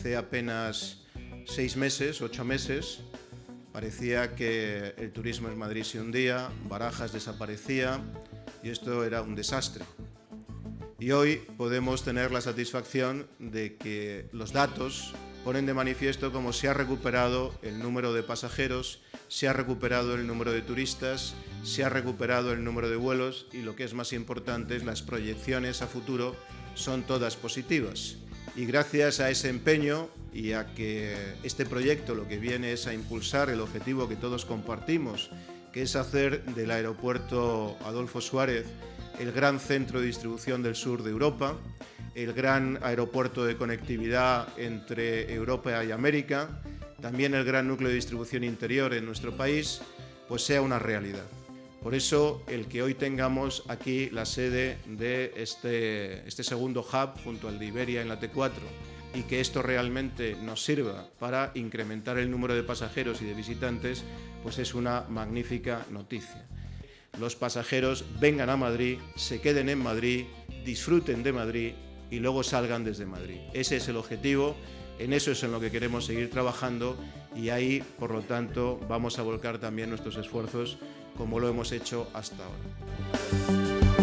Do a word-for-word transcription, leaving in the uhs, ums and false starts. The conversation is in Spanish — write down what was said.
hace apenas seis meses, ocho meses, parecía que el turismo en Madrid se hundía, Barajas desaparecía y esto era un desastre. Y hoy podemos tener la satisfacción de que los datos ponen de manifiesto cómo se ha recuperado el número de pasajeros, se ha recuperado el número de turistas, se ha recuperado el número de vuelos y lo que es más importante es las proyecciones a futuro son todas positivas. Y gracias a ese empeño y a que este proyecto lo que viene es a impulsar el objetivo que todos compartimos, que es hacer del aeropuerto Adolfo Suárez el gran centro de distribución del sur de Europa, el gran aeropuerto de conectividad entre Europa y América, también el gran núcleo de distribución interior en nuestro país, pues sea una realidad. Por eso, el que hoy tengamos aquí la sede de este, este segundo hub junto al de Iberia en la T cuatro y que esto realmente nos sirva para incrementar el número de pasajeros y de visitantes, pues es una magnífica noticia. Los pasajeros vengan a Madrid, se queden en Madrid, disfruten de Madrid y luego salgan desde Madrid. Ese es el objetivo, en eso es en lo que queremos seguir trabajando y ahí, por lo tanto, vamos a volcar también nuestros esfuerzos como lo hemos hecho hasta ahora.